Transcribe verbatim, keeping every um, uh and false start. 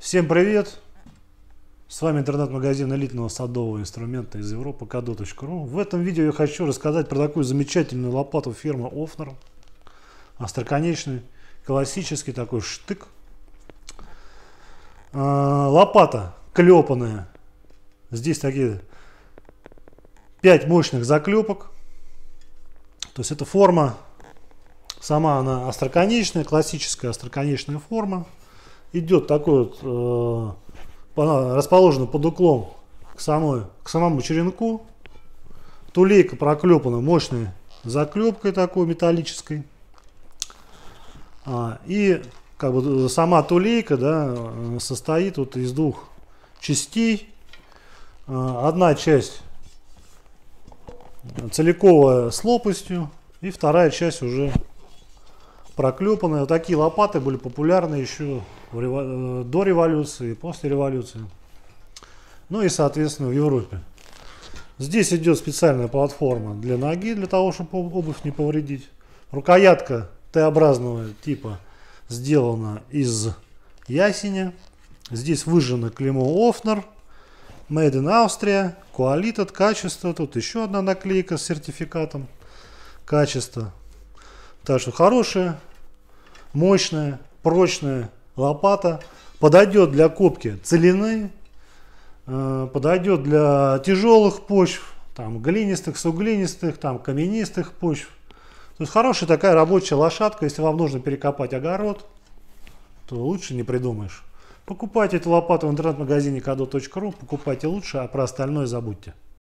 Всем привет! С вами интернет-магазин элитного садового инструмента из Европы кадо точка ру. В этом видео я хочу рассказать про такую замечательную лопату фирмы Ofner. Остроконечный, классический такой штык. Лопата клепанная. Здесь такие пять мощных заклепок. То есть эта форма, сама она остроконечная, классическая остроконечная форма. Идет такой вот, э, расположена под уклон к, самой, к самому черенку. Тулейка проклепана мощной заклепкой такой металлической. А, и как бы сама тулейка, да, состоит вот из двух частей. Одна часть целиковая с лопастью, и вторая часть уже проклепанная. Вот такие лопаты были популярны еще в револю... до революции, после революции. Ну и, соответственно, в Европе. Здесь идет специальная платформа для ноги, для того, чтобы обувь не повредить. Рукоятка Т-образного типа сделана из ясеня. Здесь выжжено клеймо Ofner, Made in Austria, Quality, качество. Тут еще одна наклейка с сертификатом качества. Так что хорошая, мощная, прочная лопата. Подойдет для копки целины, подойдет для тяжелых почв, там глинистых, суглинистых, там каменистых почв. То есть хорошая такая рабочая лошадка. Если вам нужно перекопать огород, то лучше не придумаешь. Покупайте эту лопату в интернет-магазине кадо точка ру, покупайте лучше, а про остальное забудьте.